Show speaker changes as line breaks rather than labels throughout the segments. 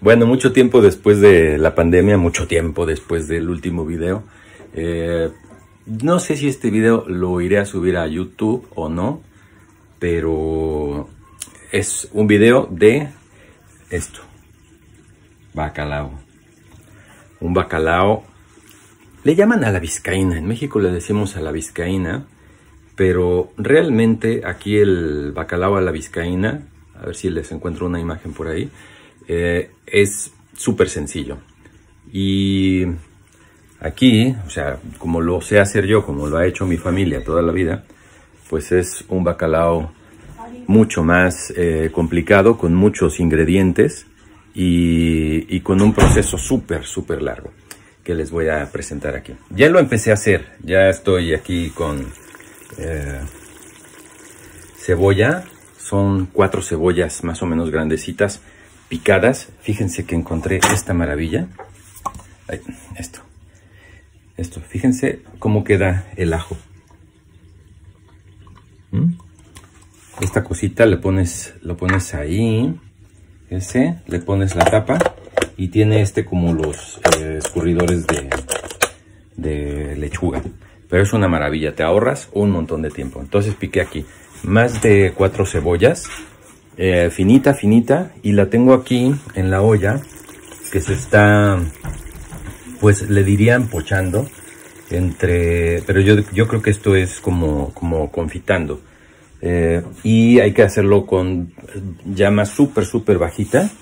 Bueno, mucho tiempo después de la pandemia, mucho tiempo después del último video. No sé si este video lo iré a subir a YouTube o no, pero es un video de esto, bacalao. Un bacalao, le llaman a la vizcaína, en México le decimos a la vizcaína, pero realmente aquí el bacalao a la vizcaína, a ver si les encuentro una imagen por ahí, es súper sencillo. Y aquí, o sea, como lo sé hacer yo, como lo ha hecho mi familia toda la vida, pues es un bacalao mucho más complicado, con muchos ingredientes y con un proceso súper largo que les voy a presentar aquí. Ya lo empecé a hacer, ya estoy aquí con cebolla. Son 4 cebollas más o menos grandecitas, picadas. Fíjense que encontré esta maravilla. Ay, esto, fíjense cómo queda el ajo. Esta cosita lo pones ahí, le pones la tapa y tiene como los escurridores de lechuga. Pero es una maravilla, te ahorras un montón de tiempo. Entonces piqué aquí más de 4 cebollas, finita, y la tengo aquí en la olla que se está, pues le dirían pochando, pero yo creo que esto es como confitando. Y hay que hacerlo con llama súper bajita,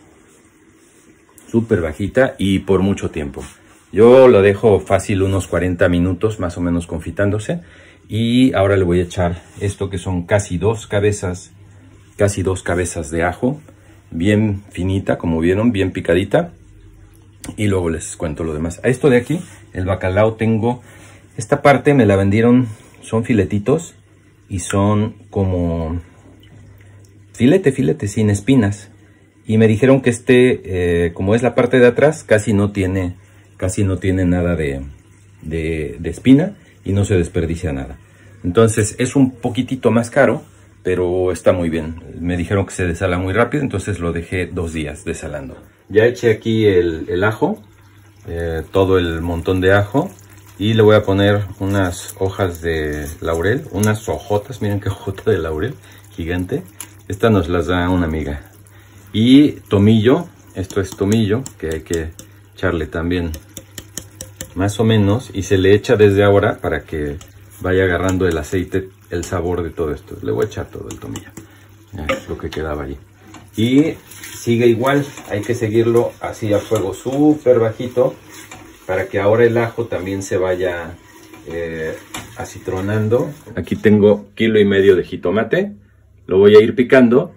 y por mucho tiempo. Yo lo dejo fácil unos 40 minutos más o menos confitándose. Y ahora le voy a echar esto que son casi 2 cabezas de ajo, bien finita, como vieron, bien picadita. Y luego les cuento lo demás. A esto de aquí, el bacalao, tengo esta parte, me la vendieron, son filetitos y son como filete sin espinas. Y me dijeron que como es la parte de atrás, casi no tiene nada de espina y no se desperdicia nada. Entonces es un poquitito más caro, pero está muy bien. Me dijeron que se desala muy rápido, entonces lo dejé 2 días desalando. Ya eché aquí el ajo, todo el montón de ajo, y le voy a poner unas hojas de laurel, unas hojotas, miren qué hojota de laurel gigante. Esta nos las da una amiga. Y tomillo, esto es tomillo, que hay que echarle también más o menos, y se le echa desde ahora para que vaya agarrando el aceite, el sabor de todo esto. Le voy a echar todo el tomillo, es lo que quedaba allí. Y sigue igual, hay que seguirlo así a fuego súper bajito, para que ahora el ajo también se vaya acitronando. Aquí tengo 1,5 kilos de jitomate, lo voy a ir picando.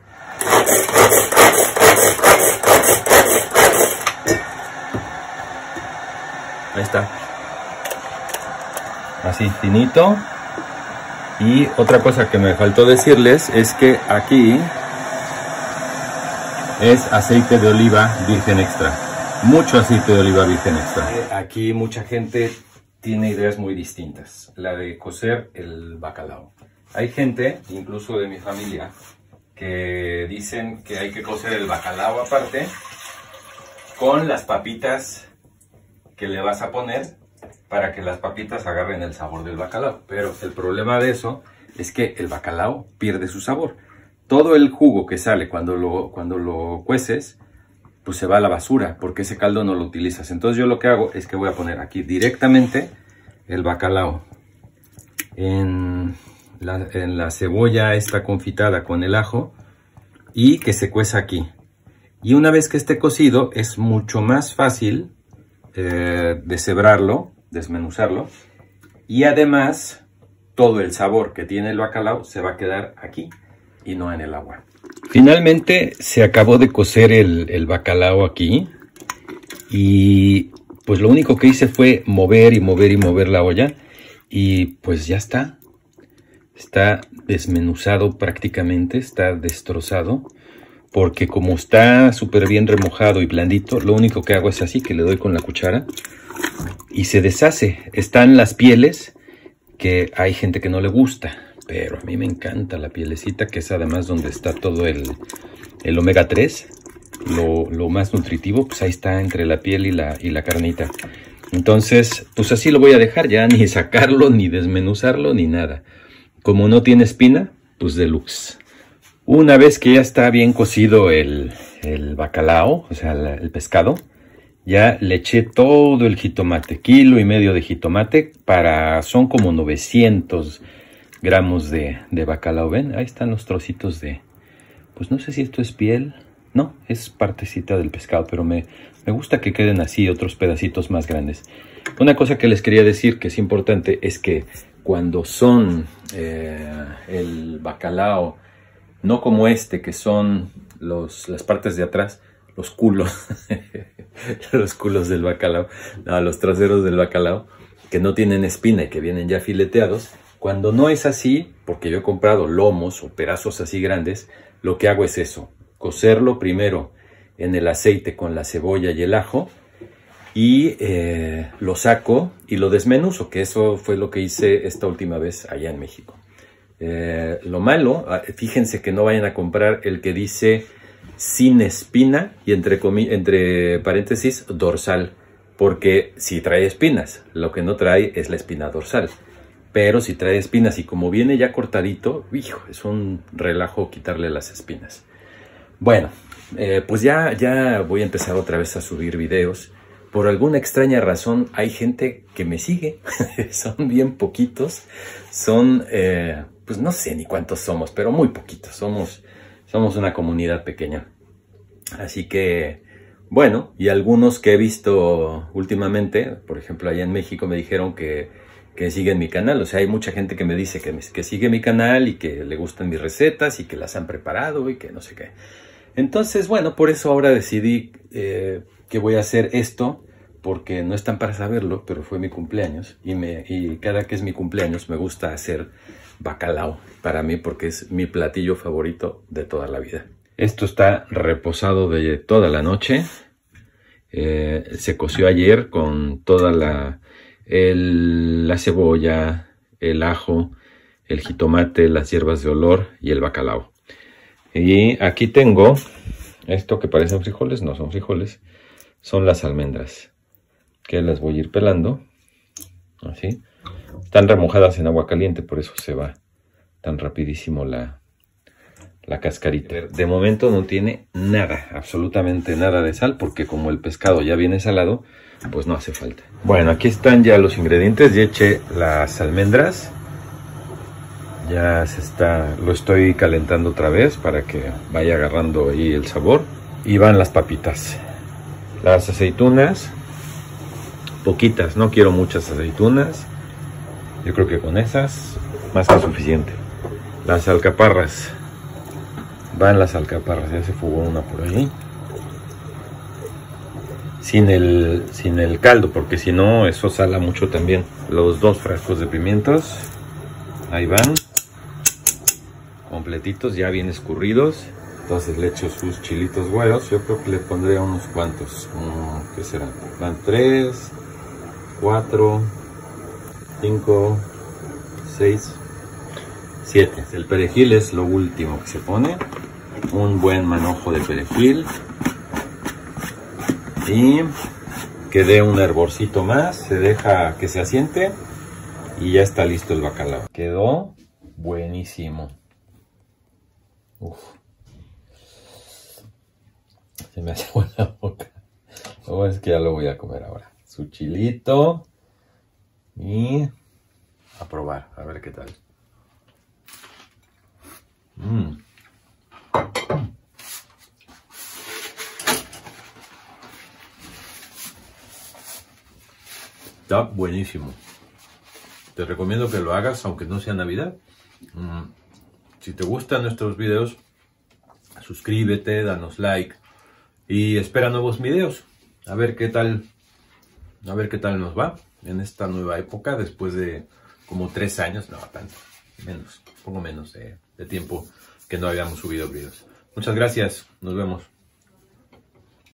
Ahí está, así finito. Y otra cosa que me faltó decirles es que aquí es aceite de oliva virgen extra, mucho aceite de oliva virgen extra. Aquí mucha gente tiene ideas muy distintas, la de cocer el bacalao. Hay gente, incluso de mi familia, que dicen que hay que cocer el bacalao aparte con las papitas que le vas a poner, para que las papitas agarren el sabor del bacalao. Pero el problema de eso es que el bacalao pierde su sabor. Todo el jugo que sale cuando lo cueces, pues se va a la basura, porque ese caldo no lo utilizas. Entonces yo lo que hago es que voy a poner aquí directamente el bacalao en la cebolla esta confitada con el ajo, y que se cueza aquí. Y una vez que esté cocido, es mucho más fácil deshebrarlo, desmenuzarlo, y además todo el sabor que tiene el bacalao se va a quedar aquí y no en el agua. Finalmente se acabó de cocer el bacalao aquí, y pues lo único que hice fue mover la olla, y pues ya está desmenuzado prácticamente, está destrozado, porque como está súper bien remojado y blandito, lo único que hago es así, que le doy con la cuchara y se deshace. Están las pieles, que hay gente que no le gusta, pero a mí me encanta la pielecita, que es además donde está todo el omega 3. lo más nutritivo, pues ahí está entre la piel y la carnita. Entonces, pues así lo voy a dejar, ya ni sacarlo, ni desmenuzarlo, ni nada. Como no tiene espina, pues deluxe. Una vez que ya está bien cocido el bacalao, o sea, el pescado, ya le eché todo el jitomate, 1,5 kilos de jitomate, son como 900 gramos de bacalao. ¿Ven? Ahí están los trocitos pues no sé si esto es piel, no, es partecita del pescado, pero me gusta que queden así otros pedacitos más grandes. Una cosa que les quería decir que es importante es que cuando son el bacalao, no como que son las partes de atrás, los culos, los culos del bacalao, no, los traseros del bacalao, que no tienen espina y que vienen ya fileteados. Cuando no es así, porque yo he comprado lomos o pedazos así grandes, lo que hago es eso, cocerlo primero en el aceite con la cebolla y el ajo, y lo saco y lo desmenuzo, que eso fue lo que hice esta última vez allá en México. Lo malo, fíjense que no vayan a comprar el que dice sin espina y entre paréntesis dorsal, porque si trae espinas, lo que no trae es la espina dorsal. Pero si trae espinas y como viene ya cortadito, hijo, es un relajo quitarle las espinas. Bueno, pues ya voy a empezar otra vez a subir videos. Por alguna extraña razón hay gente que me sigue, son bien poquitos, pues no sé ni cuántos somos, pero muy poquitos, somos una comunidad pequeña. Así que, bueno, y algunos que he visto últimamente, por ejemplo allá en México me dijeron que siguen mi canal, o sea, hay mucha gente que me dice que sigue mi canal y que le gustan mis recetas y que las han preparado y que no sé qué. Entonces, bueno, por eso ahora decidí que voy a hacer esto, porque no están para saberlo, pero fue mi cumpleaños y cada que es mi cumpleaños me gusta hacer bacalao para mí porque es mi platillo favorito de toda la vida. Esto está reposado de toda la noche, se coció ayer con toda la cebolla, el ajo, el jitomate, las hierbas de olor y el bacalao. Y aquí tengo esto que parecen frijoles, no son frijoles, son las almendras, que las voy a ir pelando, así. Están remojadas en agua caliente, por eso se va tan rapidísimo la cascarita. De momento no tiene nada, absolutamente nada de sal, porque como el pescado ya viene salado, pues no hace falta. Bueno, aquí están ya los ingredientes, ya eché las almendras. Ya lo estoy calentando otra vez para que vaya agarrando ahí el sabor. Y van las papitas. Las aceitunas, poquitas, no quiero muchas aceitunas. Yo creo que con esas, más que suficiente. Las alcaparras. Van las alcaparras, ya se fugó una por ahí. Sin el caldo, porque si no, eso sala mucho también. Los 2 frascos de pimientos. Ahí van. Completitos, ya bien escurridos. Entonces le echo sus chilitos güeros. Yo creo que le pondré unos cuantos. ¿Qué serán? Van 3, 4, 5, 6, 7. El perejil es lo último que se pone. Un buen manojo de perejil. Y que dé un hervorcito más. Se deja que se asiente. Y ya está listo el bacalao. Quedó buenísimo. Uf. Se me hace agua en la boca. Oh, es que ya lo voy a comer ahora. Su chilito. Y a probar, a ver qué tal. Está buenísimo. Te recomiendo que lo hagas, aunque no sea Navidad. Si te gustan nuestros videos, suscríbete, danos like y espera nuevos videos. A ver qué tal nos va en esta nueva época después de como 3 años, no tanto, menos, pongo menos de tiempo que no habíamos subido videos. Muchas gracias, nos vemos.